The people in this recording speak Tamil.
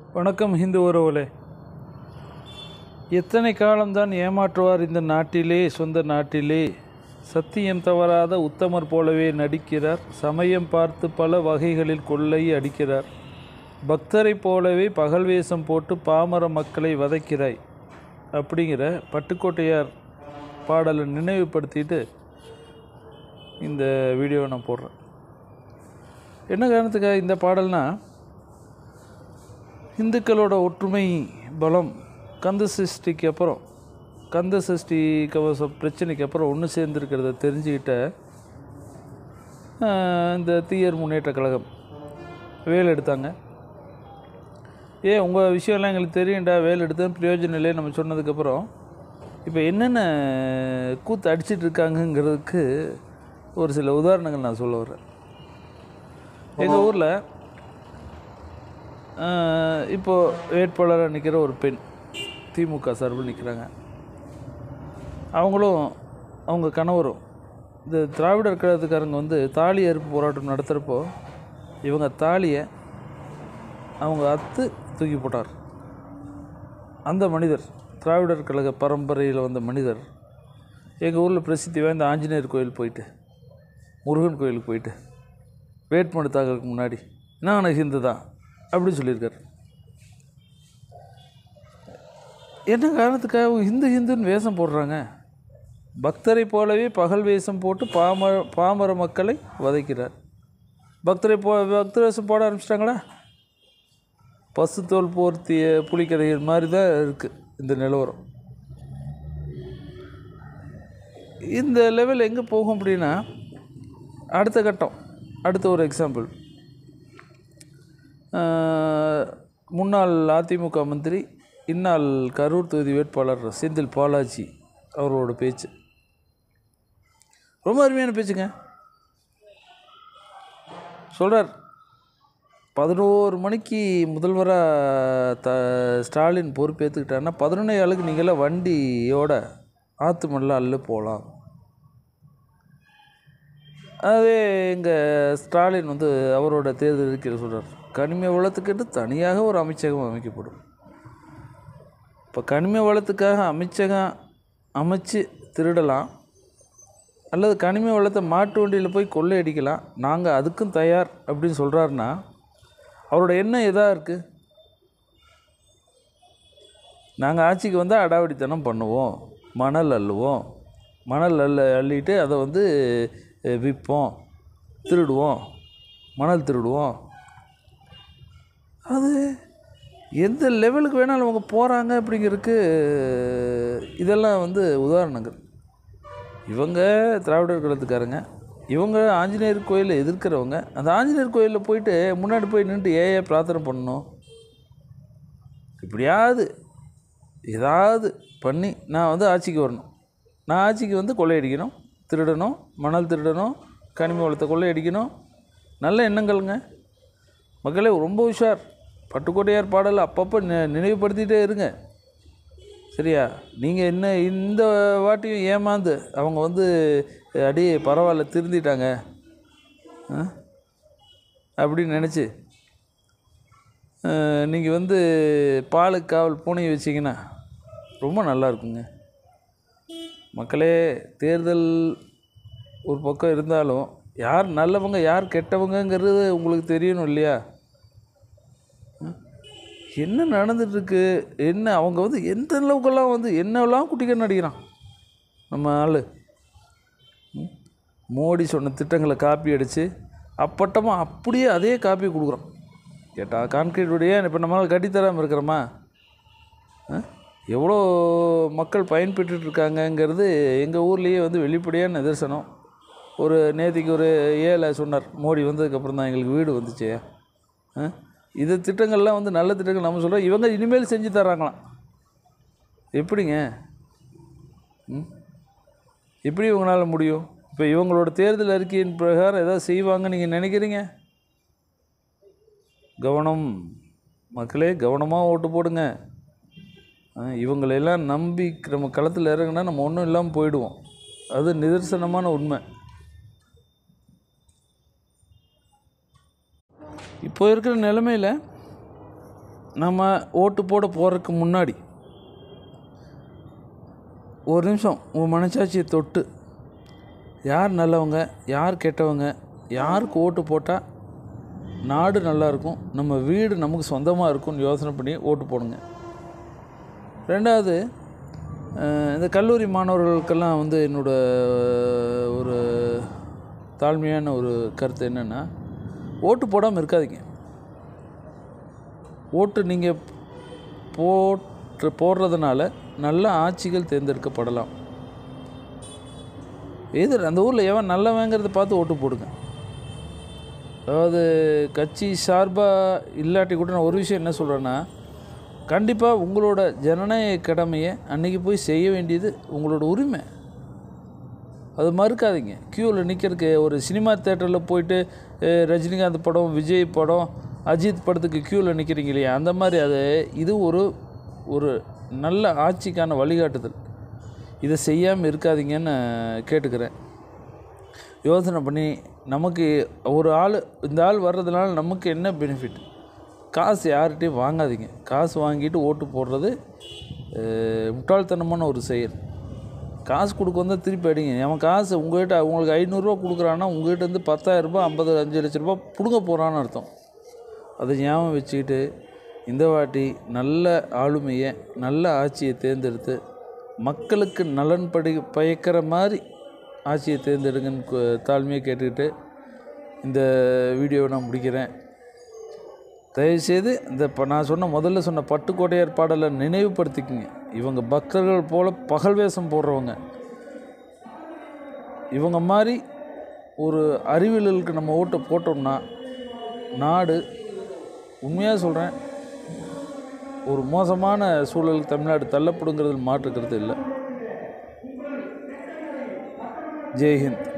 வணக்கம் ஹிந்து உறவுகளே. எத்தனை காலம்தான் ஏமாற்றுவார் இந்த நாட்டிலே, சொந்த நாட்டிலே? சத்தியம் தவறாத உத்தமர் போலவே நடிக்கிறார். சமயம் பார்த்து பல வகைகளில் கொள்ளை அடிக்கிறார். பக்தரை போலவே பகல் வேஷம் போட்டு பாமர மக்களை வதைக்கிறாய் அப்படிங்கிற பட்டுக்கோட்டையார் பாடலை நினைவுபடுத்திட்டு இந்த வீடியோவை நான் போடுறேன். என்ன காரணத்துக்காக இந்த பாடல்னா, இந்துக்களோட ஒற்றுமை பலம் கந்த சஷ்டி கவச பிரச்சனைக்கு அப்புறம் ஒன்று சேர்ந்துருக்கிறத தெரிஞ்சுக்கிட்ட இந்த தீயர் முன்னேற்ற கழகம் வேல் எடுத்தாங்க. உங்கள் விஷயம்லாம் எங்களுக்கு தெரியும்டா, வேல் எடுத்தது பிரயோஜனம் இல்லை நம்ம சொன்னதுக்கப்புறம் இப்போ என்னென்ன கூத்து அடிச்சிட்டு இருக்காங்கங்கிறதுக்கு ஒரு சில உதாரணங்கள் நான் சொல்ல வர்றேன். எங்கள் ஊரில் இப்போது வேட்பாளராக நிற்கிற ஒரு பெண் திமுக சார்பில் நிற்கிறாங்க. அவங்களும் அவங்க கணவரும் இந்த திராவிடர் கழகத்துக்காரங்க தாலி அறுப்பு போராட்டம் நடத்துகிறப்போ இவங்க தாலியை அவங்க அத்து தூக்கி போட்டார். அந்த மனிதர் திராவிடர் கழக பரம்பரையில் வந்த மனிதர் எங்கள் ஊரில் பிரசித்தி வாய்ந்த ஆஞ்சநேயர் கோயில் போயிட்டு, முருகன் கோயிலுக்கு போயிட்டு வேட்புமனு தாக்கலுக்கு முன்னாடி நான் ஹிந்து தான் அப்படின்னு சொல்லியிருக்கார். என்ன காரணத்துக்காக ஹிந்துன்னு வேஷம் போடுறாங்க? பக்தரை போலவே பகல் வேஷம் போட்டு பாமர மக்களை வதைக்கிறார். பக்தர் வேஷம் போட ஆரம்பிச்சிட்டாங்களா? பசுத்தோல் போர்த்திய புலிக்கதைகள் மாதிரி தான் இருக்குது இந்த நிலவரம். இந்த லெவல் எங்கே போகும் அப்படின்னா, அடுத்த கட்டம், அடுத்த ஒரு எக்ஸாம்பிள், முன்னாள் அதிமுக மந்திரி, இந்நாள் கரூர் தொகுதி வேட்பாளர் செந்தில் பாலாஜி அவரோட பேச்சு ரொம்ப அருமையான பேச்சுங்க. சொல்கிறார், 11 மணிக்கு முதல்வராக ஸ்டாலின் பொறுப்பேற்றுக்கிட்டாருன்னா 11 நீங்களாம் வண்டியோட ஆற்று மண்ணில் அள்ளு போகலாம். அதே எங்கள் ஸ்டாலின் அவரோட தேர்தல் இருக்கிற சொல்கிறார், கனிம வளத்துக்கென்று தனியாக ஒரு அமைச்சகம் அமைக்கப்படும். இப்போ கனிம வளத்துக்காக அமைச்சகம் அமைச்சு திருடலாம், அல்லது கனிம வளத்தை மாட்டு வண்டியில் போய் கொள்ளையடிக்கலாம், நாங்கள் அதுக்கும் தயார் அப்படின்னு சொல்கிறாருன்னா அவரோட எண்ணம் எதாக இருக்குது? நாங்கள் ஆட்சிக்கு வந்தால் அடாவடித்தனம் பண்ணுவோம், மணல் அள்ளுவோம், அள்ளிட்டு அதை விற்போம், திருடுவோம், மணல் திருடுவோம். அது எந்த லெவலுக்கு வேணாலும் அவங்க போகிறாங்க அப்படிங்கிறதுக்கு இதெல்லாம் உதாரணங்கள். இவங்க திராவிடர் கழகத்துக்காரங்க, இவங்க ஆஞ்சநேயர் கோயிலை எதிர்க்கிறவங்க. அந்த ஆஞ்சநேயர் கோயிலில் போயிட்டு முன்னாடி போய் நின்று பிரார்த்தனை பண்ணணும். இப்படியாவது ஏதாவது பண்ணி நான் ஆட்சிக்கு வரணும், நான் ஆட்சிக்கு கொள்ளையடிக்கணும், திருடணும், மணல் திருடணும், கனிம வளத்தை கொள்ளையடிக்கணும். நல்ல எண்ணங்கள்ங்க மக்களே, ரொம்ப உஷார். பட்டுக்கோட்டையார் பாடல் அப்பப்போ நினைவுபடுத்திகிட்டே இருங்க, சரியா? நீங்கள் என்ன இந்த வாட்டியும் ஏமாந்து அவங்க அடியே பரவாயில்ல திருந்திட்டாங்க அப்படின்னு நினச்சி நீங்கள் பாலுக்கு காவல் பூனையை வச்சிங்கன்னா ரொம்ப நல்லா இருக்குங்க. மக்களே, தேர்தல் ஒரு பக்கம் இருந்தாலும் யார் நல்லவங்க யார் கெட்டவங்கங்கிறது உங்களுக்கு தெரியணும் இல்லையா? என்ன நடந்துகிட்ருக்கு, என்ன அவங்க எந்த அளவுக்கெல்லாம் என்னெல்லாம் குட்டிக்கன்னு அடிக்கிறான் நம்ம ஆள். மோடி சொன்ன திட்டங்களை காப்பி அடித்து அப்பட்டமாக அப்படியே அதே காப்பி கொடுக்குறோம். கேட்டால் கான்கிரீட்டுடைய இப்போ நம்மளால் கட்டித்தராமல் இருக்கிறோமா? எவ்வளோ மக்கள் பயன்பெற்றுருக்காங்கங்கிறது எங்கள் ஊர்லேயே வெளிப்படையான நிதர்சனம். ஒரு நேற்றுக்கு ஒரு ஏழை சொன்னார், மோடி வந்ததுக்கப்புறம் தான் எங்களுக்கு வீடு வந்துச்சு. இது திட்டங்கள்லாம் நல்ல திட்டங்கள் நம்ம சொல்கிறோம், இவங்க இனிமேல் செஞ்சு தராங்களாம். எப்படிங்க? எப்படி இவங்களால் முடியும்? இப்போ இவங்களோட தேர்தல் அறிக்கையின் பிரகாரம் ஏதாவது செய்வாங்கன்னு நீங்கள் நினைக்கிறீங்க? கவனம் மக்களே, கவனமாக ஓட்டு போடுங்க. இவங்களெல்லாம் நம்பி நம்ம களத்தில் இறங்கினா நம்ம ஒன்றும் இல்லாமல் போயிடுவோம். அது நிதர்சனமான உண்மை. இப்போ இருக்கிற நிலைமையில் நம்ம ஓட்டு போட போகிறதுக்கு முன்னாடி ஒரு நிமிஷம் உன் மனசாட்சியை தொட்டு யார் நல்லவங்க யார் கெட்டவங்க, யாருக்கு ஓட்டு போட்டால் நாடு நல்லாயிருக்கும், நம்ம வீடு நமக்கு சொந்தமாக இருக்கும்னு யோசனை பண்ணி ஓட்டு போடுங்க. ரெண்டாவது, இந்த கல்லூரி மாணவர்களுக்கெல்லாம் ஒரு தாழ்மையான ஒரு கருத்து என்னென்னா, ஓட்டு போடாமல் இருக்காதீங்க. ஓட்டு நீங்கள் போடுறதுனால நல்ல ஆட்சிகள் தேர்ந்தெடுக்கப்படலாம். அந்த ஊரில் எவன் நல்லவங்கிறத பார்த்து ஓட்டு போடுங்க. அதாவது கட்சி சார்பாக இல்லாட்டி கூட நான் ஒரு விஷயம் என்ன சொல்கிறேன்னா, கண்டிப்பாக உங்களோட ஜனநாயக கடமையை அன்றைக்கி போய் செய்ய வேண்டியது உங்களோட உரிமை. அது மறுக்காதீங்க. க்யூவில் நிற்கிறதுக்கு ஒரு சினிமா தேட்டரில் போயிட்டு ரஜினிகாந்த் படம், விஜய் படம், அஜித் படத்துக்கு க்யூவில் நிற்கிறீங்க இல்லையா, அந்த மாதிரி இது ஒரு நல்ல ஆட்சிக்கான வழிகாட்டுதல். இதை செய்யாமல் இருக்காதீங்கன்னு கேட்டுக்கிறேன். யோசனை பண்ணி நமக்கு இந்த ஆள் வர்றதுனால நமக்கு என்ன பெனிஃபிட், காசு யார்கிட்டையும் வாங்காதீங்க. காசு வாங்கிட்டு ஓட்டு போடுறது முட்டாள்தனமான ஒரு செயல். காசு கொடுக்க வந்தால் திருப்பி அடிங்க. அவன் காசு உங்களுக்கு 500 கொடுக்குறான்னா உங்கள்கிட்ட இருந்து 10,000 ரூபா 5 லட்ச ரூபா பிடுங்க போகிறான்னு அர்த்தம். அதை ஞாபகம் வச்சுக்கிட்டு இந்த வாட்டி நல்ல ஆளுமையை, நல்ல ஆட்சியை தேர்ந்தெடுத்து மக்களுக்கு நலன் பயக்கிற மாதிரி ஆட்சியை தேர்ந்தெடுங்கன்னு தாழ்மையை கேட்டுக்கிட்டு இந்த வீடியோவை நான் முடிக்கிறேன். தயவுசெய்து நான் முதல்ல சொன்ன பட்டுக்கோட்டையார் பாடலை நினைவுபடுத்திக்கங்க. இவங்க பக்தர்கள் போல் பகல் வேஷம் போடுறவங்க. இவங்க மாதிரி ஒரு அறிவியலுக்கு நம்ம ஓட்டை போட்டோம்னா நாடு, உண்மையாக சொல்கிறேன், ஒரு மோசமான சூழலுக்கு தமிழ்நாடு தள்ளப்படுங்கிறது மாற்றுக்கிறது இல்லை. ஜெய்ஹிந்த்.